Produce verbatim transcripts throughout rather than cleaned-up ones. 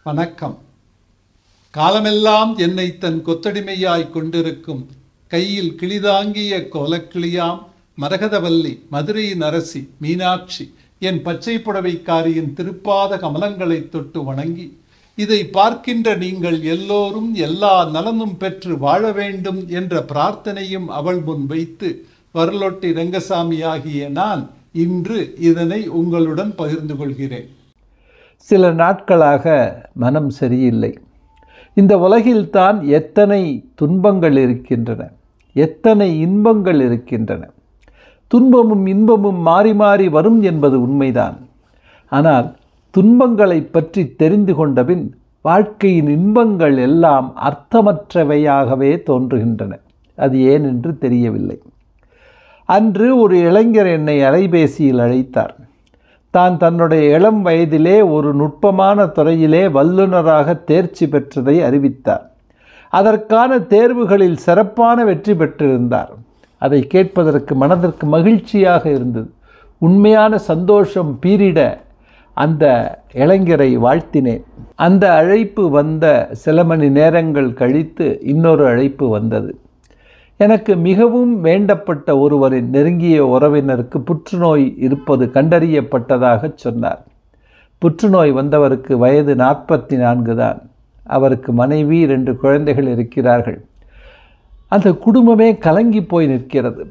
வணக்கம். காலமெல்லாம் என்னை தன் கொத்தடிமையாய் கொண்டிருக்கும் கையில் கிளிதாங்கிய கோலக்கிளியாம் மரகதவல்லி மதுரையின் அரசி மீனாட்சி என் பச்சை புடவைக்காரியின் திருப்பாத கமலங்களை தொட்டு வணங்கி, இதை பார்க்கின்ற நீங்கள் எல்லோரும் எல்லா நலனும் பெற்று வாழ வேண்டும் என்ற பிரார்த்தனையும் அவள் முன் வைத்து வரலொட்டி ரங்கசாமி ஆகிய நான் இன்று இதனை உங்களுடன் பகிர்ந்து கொள்கிறேன். சில நாட்களாக மனம் சரியில்லை. இந்த உலகில்தான் எத்தனை துன்பங்கள் இருக்கின்றன, எத்தனை இன்பங்கள் இருக்கின்றன. துன்பமும் இன்பமும் மாறி மாறி வரும் என்பது உண்மைதான். ஆனால் துன்பங்களை பற்றி தெரிந்து கொண்டபின் வாழ்க்கையின் இன்பங்கள் எல்லாம் அர்த்தமற்றவையாகவே தோன்றுகின்றன. அது ஏன் என்று தெரியவில்லை. அன்று ஒரு இளைஞர் என்னை அலைபேசியில் அழைத்தார். தான் தன்னுடைய இளம் வயதிலே ஒரு நுட்பமான துறையிலே வல்லுநராக தேர்ச்சி பெற்றதை அறிவித்தார். அதற்கான தேர்வுகளில் சிறப்பான வெற்றி பெற்றிருந்தார். அதை கேட்பதற்கு மனதிற்கு மகிழ்ச்சியாக இருந்தது. உண்மையான சந்தோஷம் பீரிட அந்த இளைஞரை வாழ்த்தினேன். அந்த அழைப்பு வந்த சில மணி நேரங்கள் கழித்து இன்னொரு அழைப்பு வந்தது. எனக்கு மிகவும் வேண்டப்பட்ட ஒருவரின் நெருங்கிய உறவினருக்கு புற்றுநோய் இருப்பது கண்டறியப்பட்டதாக சொன்னார். புற்றுநோய் வந்தவருக்கு வயது நாற்பத்தி நான்கு தான். அவருக்கு மனைவி ரெண்டு குழந்தைகள் இருக்கிறார்கள். அந்த குடும்பமே கலங்கி போய் நிற்கிறது.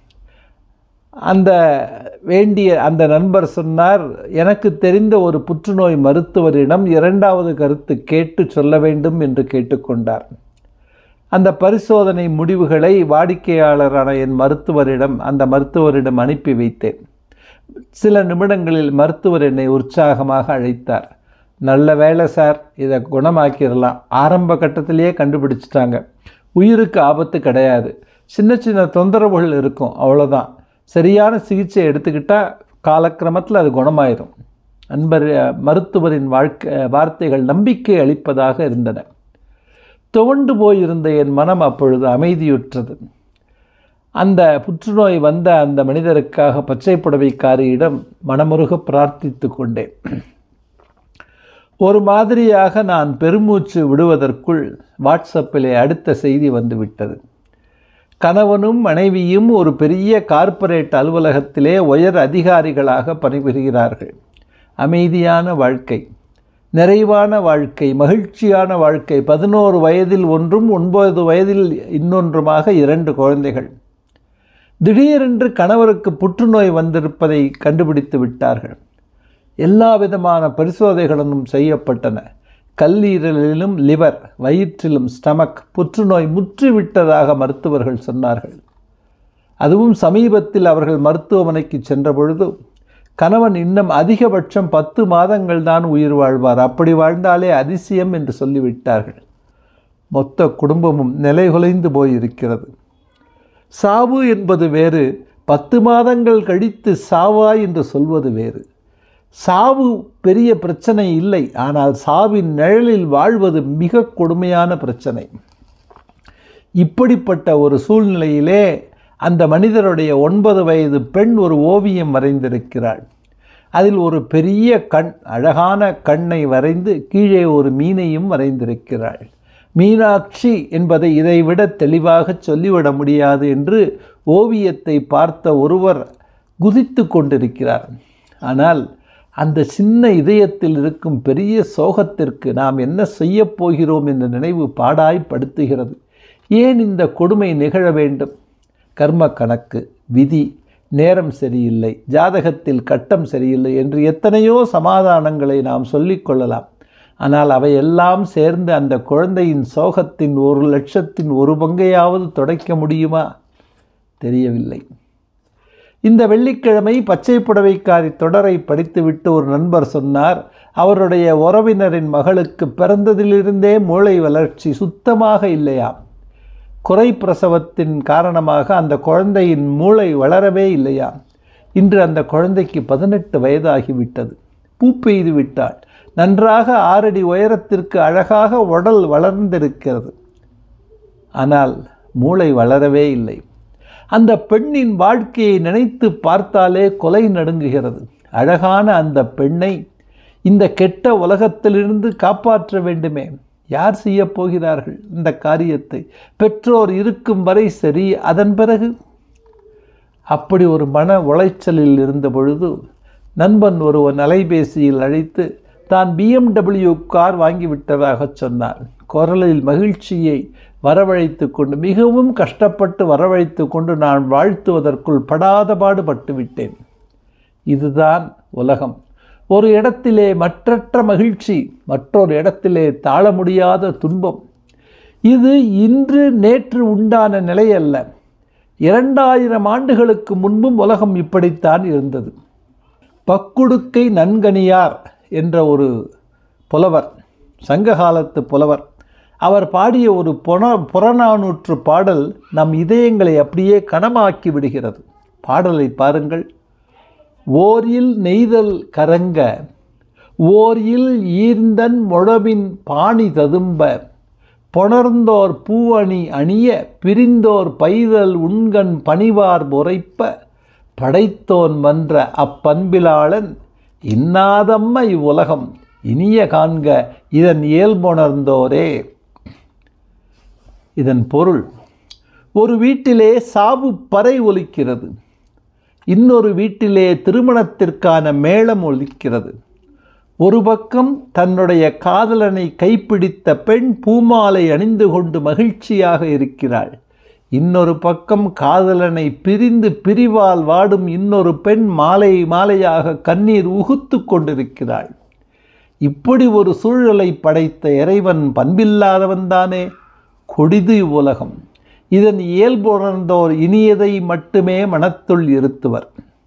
அந்த வேண்டிய அந்த நண்பர் சொன்னார், எனக்கு தெரிந்த ஒரு புற்றுநோய் மருத்துவரிடம் இரண்டாவது கருத்து கேட்டு சொல்ல வேண்டும் என்று கேட்டுக்கொண்டார். அந்த பரிசோதனை முடிவுகளை வாடிக்கையாளரான என் மருத்துவரிடம் அந்த மருத்துவரிடம் அனுப்பி வைத்தேன். சில நிமிடங்களில் மருத்துவர் என்னை உற்சாகமாக அழைத்தார். நல்ல வேலை சார், இதை குணமாக்கிடலாம். ஆரம்ப கட்டத்திலேயே கண்டுபிடிச்சிட்டாங்க. உயிருக்கு ஆபத்து கிடையாது. சின்ன சின்ன தொந்தரவுகள் இருக்கும், அவ்வளோதான். சரியான சிகிச்சை எடுத்துக்கிட்டால் காலக்கிரமத்தில் அது குணமாயிரும். நண்பர் மருத்துவரின் வாழ்க்கை வார்த்தைகள் நம்பிக்கை அளிப்பதாக இருந்தன. துவண்டு போயிருந்த என் மனம் அப்பொழுது அமைதியுற்றது. அந்த புற்றுநோய் வந்த அந்த மனிதருக்காக பச்சை புடவைக்காரியிடம் மனமுருக பிரார்த்தித்து கொண்டேன். ஒரு மாதிரியாக நான் பெருமூச்சு விடுவதற்குள் வாட்ஸ்அப்பிலே அடுத்த செய்தி வந்துவிட்டது. கணவனும் மனைவியும் ஒரு பெரிய கார்ப்பரேட் அலுவலகத்திலே உயர் அதிகாரிகளாக பணிபுரிகிறார்கள். அமைதியான வாழ்க்கை, நிறைவான வாழ்க்கை, மகிழ்ச்சியான வாழ்க்கை. பதினோரு வயதில் ஒன்றும் ஒன்பது வயதில் இன்னொன்றுமாக இரண்டு குழந்தைகள். திடீரென்று கணவருக்கு புற்றுநோய் வந்திருப்பதை கண்டுபிடித்து விட்டார்கள். எல்லா விதமான பரிசோதனைகளும் செய்யப்பட்டன. கல்லீரலிலும் லிவர், வயிற்றிலும் ஸ்டமக் புற்றுநோய் முற்றிவிட்டதாக மருத்துவர்கள் சொன்னார்கள். அதுவும் சமீபத்தில் அவர்கள் மருத்துவமனைக்கு சென்ற பொழுது கணவன் இன்னும் அதிகபட்சம் பத்து மாதங்கள் தான் உயிர் வாழ்வார், அப்படி வாழ்ந்தாலே அதிசயம் என்று சொல்லிவிட்டார்கள். மொத்த குடும்பமும் நிலைகுலைந்து போயிருக்கிறது. சாவு என்பது வேறு, பத்து மாதங்கள் கழித்து சாவா என்று சொல்வது வேறு. சாவு பெரிய பிரச்சனை இல்லை, ஆனால் சாவின் நிழலில் வாழ்வது மிக கொடுமையான பிரச்சனை. இப்படிப்பட்ட ஒரு சூழ்நிலையிலே அந்த மனிதருடைய ஒன்பது வயது பெண் ஒரு ஓவியம் வரைந்திருக்கிறாள். அதில் ஒரு பெரிய கண், அழகான கண்ணை வரைந்து கீழே ஒரு மீனையும் வரைந்திருக்கிறாள். மீனாட்சி என்பதை இதைவிட தெளிவாக சொல்லிவிட முடியாது என்று ஓவியத்தை பார்த்த ஒருவர் குதித்து கொண்டிருக்கிறார். ஆனால் அந்த சின்ன இதயத்தில் இருக்கும் பெரிய சோகத்திற்கு நாம் என்ன செய்ய போகிறோம் என்ற நினைவு பாடாய்படுத்துகிறது. ஏன் இந்த கொடுமை நிகழ வேண்டும்? கர்ம கணக்கு, விதி, நேரம் சரியில்லை, ஜாதகத்தில் கட்டம் சரியில்லை என்று எத்தனையோ சமாதானங்களை நாம் சொல்லிக்கொள்ளலாம். ஆனால் அவையெல்லாம் சேர்ந்து அந்த குழந்தையின் சோகத்தின் ஒரு லட்சத்தின் ஒரு பங்கையாவது துடைக்க முடியுமா? தெரியவில்லை. இந்த வெள்ளிக்கிழமை பச்சை புடவைக்காரி தொடரை படித்துவிட்டு ஒரு நண்பர் சொன்னார், அவருடைய உறவினரின் மகளுக்கு பிறந்ததிலிருந்தே மூளை வளர்ச்சி சுத்தமாக இல்லையாம். குறை பிரசவத்தின் காரணமாக அந்த குழந்தையின் மூளை வளரவே இல்லையா. இன்று அந்த குழந்தைக்கு பதினெட்டு வயதாகிவிட்டது. பூ பெய்து விட்டாள். நன்றாக ஆறடி உயரத்திற்கு அழகாக உடல் வளர்ந்திருக்கிறது. ஆனால் மூளை வளரவே இல்லை. அந்த பெண்ணின் வாழ்க்கையை நினைத்து பார்த்தாலே கொலை நடுங்குகிறது. அழகான அந்த பெண்ணை இந்த கெட்ட உலகத்திலிருந்து காப்பாற்ற வேண்டுமே. யார் செய்ய போகிறார்கள் இந்த காரியத்தை? பெற்றோர் இருக்கும் வரை சரி, அதன் பிறகு? அப்படி ஒரு மன உளைச்சலில் இருந்த பொழுது நண்பன் ஒருவன் அலைபேசியில் அழைத்து தான் பிஎம்டபிள்யூ கார் வாங்கிவிட்டதாக சொன்னான். குரலில் மகிழ்ச்சியை வரவழைத்து கொண்டு, மிகவும் கஷ்டப்பட்டு வரவழைத்து கொண்டு நான் வாழ்த்துவதற்குள் படாத பாடுபட்டு விட்டேன். இதுதான் உலகம். ஒரு இடத்திலே மற்றற்ற மகிழ்ச்சி, மற்றொரு இடத்திலே தாழ முடியாத துன்பம். இது இன்று நேற்று உண்டான நிலை அல்ல. இரண்டாயிரம் ஆண்டுகளுக்கு முன்பும் உலகம் இப்படித்தான் இருந்தது. பக்குடுக்கை நன்கணியார் என்ற ஒரு புலவர், சங்ககாலத்து புலவர், அவர் பாடிய ஒரு புற புறநானூற்று பாடல் நம் இதயங்களை அப்படியே கனமாக்கி விடுகிறது. பாடலை பாருங்கள். ஓரில் நெய்தல் கரங்க, ஓரில் ஈர்ந்தன் முழவின் பாணி ததும்ப, பொணர்ந்தோர் பூவணி அணிய, பிரிந்தோர் பைதல் உண்கண் பணிவார் முறைப்ப, படைத்தோன் மன்ற அப்பண்பிலாளன் இன்னாதம்ம இவ்வுலகம் இனிய காண்க இதன் இயல்புணர்ந்தோரே. இதன் பொருள், ஒரு வீட்டிலே சாவு பறை ஒலிக்கிறது, இன்னொரு வீட்டிலே திருமணத்திற்கான மேளம் ஒலிக்கிறது. ஒரு பக்கம் தன்னுடைய காதலனை கைப்பிடித்த பெண் பூமாலை அணிந்து கொண்டு மகிழ்ச்சியாக இருக்கிறாள். இன்னொரு பக்கம் காதலனை பிரிந்து பிரிவால் வாடும் இன்னொரு பெண் மாலை மாலையாக கண்ணீர் உகுத்து கொண்டிருக்கிறாள். இப்படி ஒரு சூழலை படைத்த இறைவன் பண்பில்லாதவன்தானே. கொடிது உலகம். இதன் இயல்புணர்ந்தோர் இனியதை மட்டுமே மனத்துள் இருத்துவர்.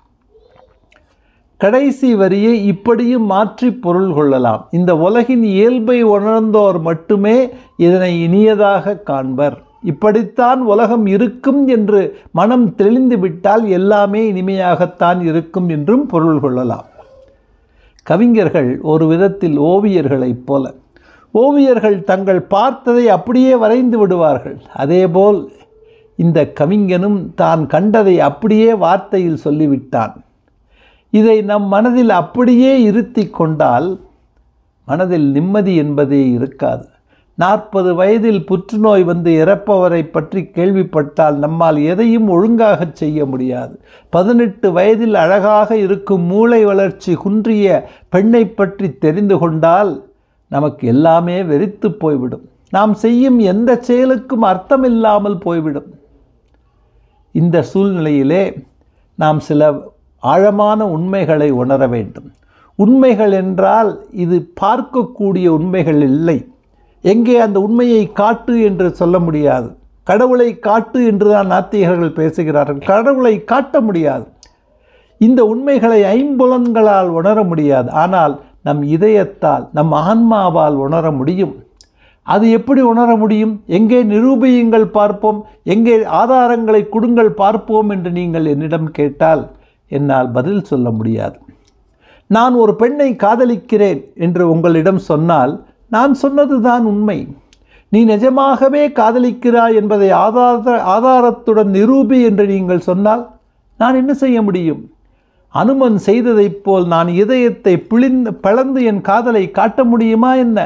கடைசி வரியை இப்படியும் மாற்றி பொருள் கொள்ளலாம். இந்த உலகின் இயல்பை உணர்ந்தோர் மட்டுமே இதனை இனியதாக காண்பர். இப்படித்தான் உலகம் இருக்கும் என்று மனம் தெளிந்து விட்டால் எல்லாமே இனிமையாகத்தான் இருக்கும் என்றும் பொருள் கொள்ளலாம். கவிஞர்கள் ஒரு விதத்தில் ஓவியர்களைப் போல. ஓவியர்கள் தங்கள் பார்த்ததை அப்படியே வரைந்து விடுவார்கள். அதேபோல் இந்த கவிஞனும் தான் கண்டதை அப்படியே வார்த்தையில் சொல்லிவிட்டான். இதை நம் மனதில் அப்படியே இருத்தி கொண்டால் மனதில் நிம்மதி என்பதே இருக்காது. நாற்பது வயதில் புற்றுநோய் வந்து இறப்பவரை பற்றி கேள்விப்பட்டால் நம்மால் எதையும் ஒழுங்காக செய்ய முடியாது. பதினெட்டு வயதில் அழகாக இருக்கும் மூளை வளர்ச்சி குன்றிய பெண்ணை பற்றி தெரிந்து கொண்டால் நமக்கு எல்லாமே வெறித்து போய்விடும். நாம் செய்யும் எந்த செயலுக்கும் அர்த்தமில்லாமல் போய்விடும். இந்த சூழ்நிலையிலே நாம் சில ஆழமான உண்மைகளை உணர வேண்டும். உண்மைகள் என்றால் இது பார்க்கக்கூடிய உண்மைகள் இல்லை. எங்கே அந்த உண்மையை காட்டு என்று சொல்ல முடியாது. கடவுளை காட்டு என்று தான் நாத்திகர்கள் பேசுகிறார்கள். கடவுளை காட்ட முடியாது. இந்த உண்மைகளை ஐம்புலன்களால் உணர முடியாது. ஆனால் நம் இதயத்தால், நம் ஆன்மாவால் உணர முடியும். அது எப்படி உணர முடியும்? எங்கே நிரூபியுங்கள் பார்ப்போம், எங்கே ஆதாரங்களை கொடுங்கள் பார்ப்போம் என்று நீங்கள் என்னிடம் கேட்டால் என்னால் பதில் சொல்ல முடியாது. நான் ஒரு பெண்ணை காதலிக்கிறேன் என்று உங்களிடம் சொன்னால் நான் சொன்னது தான் உண்மை. நீ நிஜமாகவே காதலிக்கிறாய் என்பதை ஆதார ஆதாரத்துடன் நிரூபி என்று நீங்கள் சொன்னால் நான் என்ன செய்ய முடியும்? அனுமன் செய்ததைப் போல் நான் இதயத்தை பிழிந்து பிளந்து என் காதலை காட்ட முடியுமா என்ன?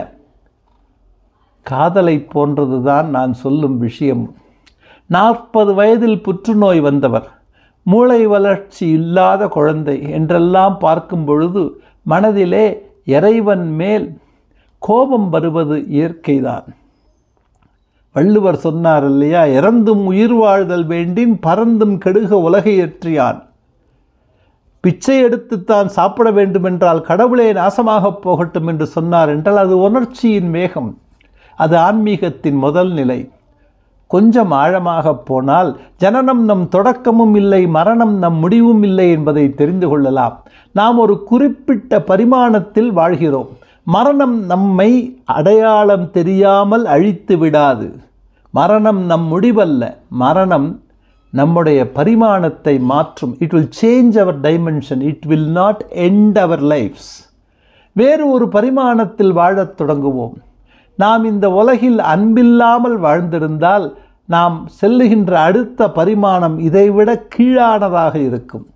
காதலை போன்றதுதான் நான் சொல்லும் விஷயம். நாற்பது வயதில் புற்றுநோய் வந்தவர், மூளை வளர்ச்சி இல்லாத குழந்தை என்றெல்லாம் பார்க்கும் பொழுது மனதிலே இறைவன் மேல் கோபம் வருவது இயற்கைதான். வள்ளுவர் சொன்னார் இல்லையா, இறந்தும் உயிர் வாழ்தல் வேண்டின் பறந்தும் கெடுக உலகையற்றியான். பிச்சை எடுத்துத்தான் சாப்பிட வேண்டுமென்றால் கடவுளே நாசமாகப் போகட்டும் என்று சொன்னார் என்றால் அது உணர்ச்சியின் வேகம். அது ஆன்மீகத்தின் முதல் நிலை. கொஞ்சம் ஆழமாக போனால் ஜனனம் நம் தொடக்கமும் இல்லை, மரணம் நம் முடிவும் இல்லை என்பதை தெரிந்து கொள்ளலாம். நாம் ஒரு குறிப்பிட்ட பரிமாணத்தில் வாழ்கிறோம். மரணம் நம்மை அடையாளம் தெரியாமல் அழித்து விடாது. மரணம் நம் முடிவல்ல. மரணம் நம்முடைய பரிமாணத்தை மாற்றும். It will change our dimension. It will not end our lifes. வேறு ஒரு பரிமாணத்தில் வாழத் தொடங்குவோம். நாம் இந்த உலகில் அன்பில்லாமல் வாழ்ந்திருந்தால் நாம் செல்லுகின்ற அடுத்த பரிமாணம் இதைவிட கீழானதாக இருக்கும்.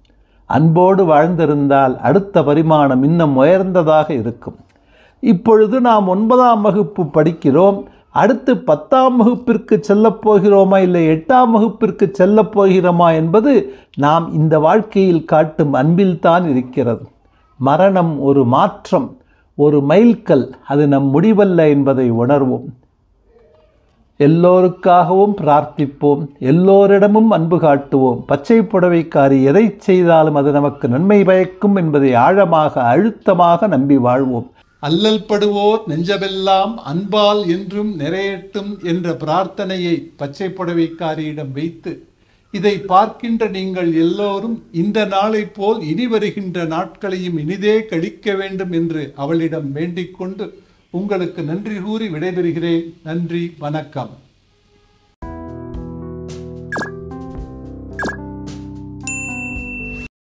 அன்போடு வாழ்ந்திருந்தால் அடுத்த பரிமாணம் இன்னும் உயர்ந்ததாக இருக்கும். இப்பொழுது நாம் ஒன்பதாம் வகுப்பு படிக்கிறோம். அடுத்து பத்தாம் வகுப்பிற்கு செல்லப் போகிறோமா இல்லை எட்டாம் வகுப்பிற்கு செல்லப் போகிறோமா என்பது நாம் இந்த வாழ்க்கையில் காட்டும் அன்பில்தான் இருக்கிறது. மரணம் ஒரு மாற்றம், ஒரு மைல்கல், அது நம் முடிவல்ல என்பதை உணர்வோம். எல்லோருக்காகவும் பிரார்த்திப்போம், எல்லோரிடமும் அன்பு காட்டுவோம். பச்சை புடவைக்காரி எதை செய்தாலும் அது நமக்கு நன்மை பயக்கும் என்பதை ஆழமாக அழுத்தமாக நம்பி வாழ்வோம். அல்லல் படுவோர் நெஞ்சமெல்லாம் அன்பால் என்றும் நிறையட்டும் என்ற பிரார்த்தனையை பச்சை புடவைக்காரியிடம் வைத்து, இதை பார்க்கின்ற நீங்கள் எல்லோரும் இந்த நாளை போல் இனி வருகின்ற நாட்களையும் இனிதே கழிக்க வேண்டும் என்று அவளிடம் வேண்டிக் கொண்டு உங்களுக்கு நன்றி கூறி விடைபெறுகிறேன். நன்றி, வணக்கம்.